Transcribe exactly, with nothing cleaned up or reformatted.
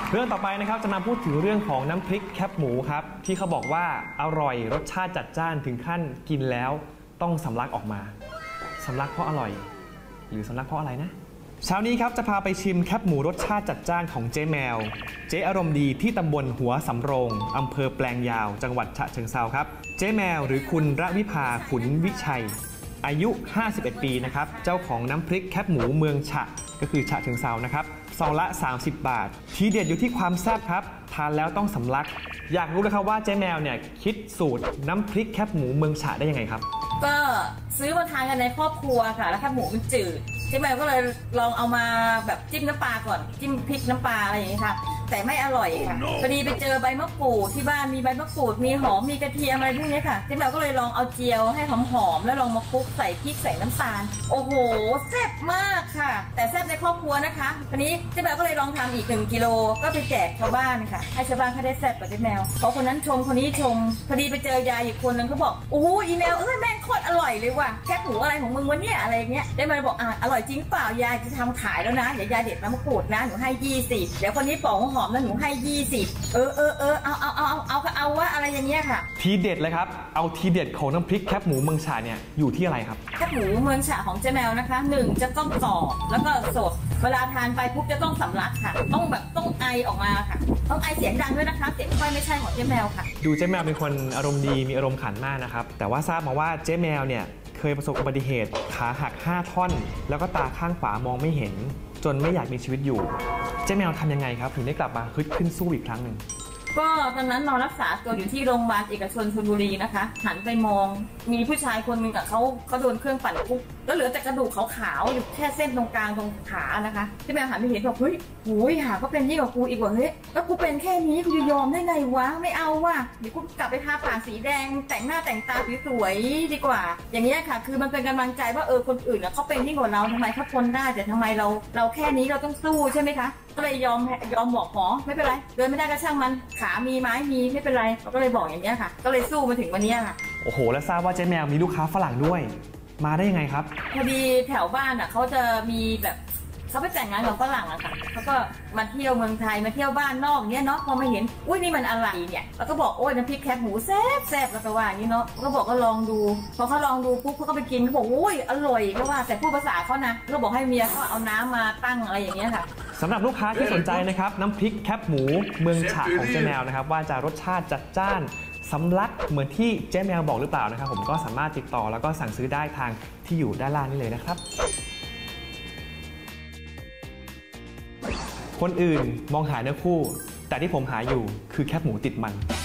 เรื่องต่อไปนะครับจะมาพูดถึงเรื่องของน้ำพริกแคบหมูครับที่เขาบอกว่าอร่อยรสชาติจัดจ้านถึงขั้นกินแล้วต้องสำลักออกมาสำลักเพราะอร่อยหรือสำลักเพราะอะไรนะเช้านี้ครับจะพาไปชิมแคบหมูรสชาติจัดจ้านของเจ๊แมวเจ๊อารมณ์ดีที่ตำบลหัวสำโรงอำเภอแปลงยาวจังหวัดฉะเชิงเทราครับเจ๊แมวหรือคุณระวิภาขุนวิชัยอายุห้าสิบเอ็ดปีนะครับเจ้าของน้ำพริกแคบหมูเมืองฉะก็คือฉะเชิงเทรานะครับซองละสามสิบบาททีเด็ดอยู่ที่ความแซ่บครับทานแล้วต้องสำลักอยากรู้เลยครับว่าเจ๊แมวเนี่ยคิดสูตรน้ำพริกแคบหมูเมืองฉะได้ยังไงครับก็ซื้อมาทานกันในครอบครัวค่ะแล้วแคบหมูมันจืดเจ๊แมวก็เลยลองเอามาแบบจิ้มน้ำปลาก่อนจิ้มพริกน้ำปลาอะไรอย่างนี้ค่ะแต่ไม่อร่อยค่ะพอดีไปเจอใบมะกรูดที่บ้านมีใบมะกรูดมีหอมมีกระเทียมอะไรพวกนี้ค่ะเจ๊แมวก็เลยลองเอาเจียวให้หอมๆแล้วลองมาคลุกใส่พริกใส่น้ำตาลโอ้โหแซ่บมากค่ะแต่แซ่บในครอบครัวนะคะทีนี้เจ๊แมวก็เลยลองทำอีกหนึ่งกิโลก็ไปแจกชาวบ้านค่ะให้ชาวบ้านเขาได้แซ่บกับเจ๊แมวเพราะคนนั้นชมคนนี้ชมพอดีไปเจอยายอีกคนนึงเขาบอกโอ้อีแมวเอ้ยแม่งโคตรอร่อยเลยว่ะแค่หมูอะไรของมึงวะเนี่ยอะไรเงี้ยเจ๊แมวบอกอ่ะอร่อยจริงเปล่ายายจะทำขายแล้วนะเดี๋ยวยายเด็ดน้ำมะกรูดนะหนูให้ยี่สิบเดี๋ยวคนนี้ปอกหอมแล้วหนูให้ยี่สิบเออเออเออเอาเอาเอาเอาก็เอาว่าอะไรอย่างเงี้ยค่ะทีเด็ดเลยครับเอาทีเด็ดของน้ำพริกแคบหมูเมืองฉะเนี่ยอยู่ที่อะไรครับแคบหมูเมืองฉะของเจ๊แมวนะคะหนึ่งจะต้องกรอบแล้วก็สดเวลาทานไปปุ๊บจะต้องสำลักค่ะต้องแบบต้องไอออกมาค่ะต้องไอเสียงดังด้วยนะคะเสียงค่อยไม่ใช่ของเจ๊แมวค่ะดูเจ๊แมวเป็นคนอารมณ์ดีมีอารมณ์ขันมากนะครับแต่ว่าทราบมาว่าเจ๊แมวเนี่ยเคยประสบอุบัติเหตุขาหักห้าท่อนแล้วก็ตาข้างขวามองไม่เห็นจนไม่อยากมีชีวิตอยู่เจ๊แมวทำยังไงครับถึงได้กลับมาฮึดขึ้นสู้อีกครั้งหนึ่งก็ตอนนั้นนอนรักษาตัวอยู่ที่โรงพยาบาลเอกชนชลบุรีนะคะหันไปมองมีผู้ชายคนหนึ่งกับเขาเขาโดนเครื่องปั่นคุกแล้วเหลือแต่กระดูกขาวๆอยู่แค่เส้นตรงกลางตรงขานะคะที่แม่หันไปเห็นบอกเฮ้ยโหยหาก็เป็นยิ่งกว่ากูอีกว่าเฮ้ยแล้วกูเป็นแค่นี้กูจะยอมได้ไงวะไม่เอาว่ะเดี๋ยวกูกลับไปทาปากสีแดงแต่งหน้าแต่งตาสวยๆดีกว่าอย่างนี้ค่ะคือมันเป็นกำลังใจว่าเออคนอื่นเขาเป็นยิ่งกว่าเราทำไมเขาทนได้แต่ทำไมเราเราแค่นี้เราต้องสู้ใช่ไหมคะก็เลยยอมยอมบอกหมอไม่เป็นไรเดินไม่ได้ก็ช่างมันขามีไม้มีไม่เป็นไรเขาก็เลยบอกอย่างนี้ค่ะก็เลยสู้มาถึงวันนี้ค่ะโอ้โหแล้วทราบว่าเจ๊แมวมีลูกค้าฝรั่งด้วยมาได้ยังไงครับพอดีแถวบ้านอ่ะเขาจะมีแบบเขาไปแต่งงานกับฝรั่งอะค่ะเขาก็มาเที่ยวเมืองไทยมาเที่ยวบ้านนอกเนี้ยเนาะพอมาเห็นอุ้ยนี่มันอะไรเนี่ยแล้วก็บอกโอ้ยน้ำพริกแคบหมูแซ่บแซ่บแล้วก็ว่าอย่างนี้เนาะก็บอกก็ลองดูพอเขาลองดูปุ๊บเขาก็ไปกินเขาบอกโอ้ยอร่อยก็ว่าแต่พูดภาษาเขานะก็บอกให้เมียเขาเอาน้ำมาตั้งอะไรอย่างเงี้ยค่ะสำหรับลูกค้าที่สนใจนะครับน้ำพริกแคบหมูเมืองฉะของเจ๊แมวนะครับว่าจะรสชาติจัดจ้านสำลักเหมือนที่เจ๊แมวบอกหรือเปล่านะครับผมก็สามารถติดต่อแล้วก็สั่งซื้อได้ทางที่อยู่ด้านล่างนี้เลยนะครับคนอื่นมองหาเนื้อคู่แต่ที่ผมหาอยู่คือแคบหมูติดมัน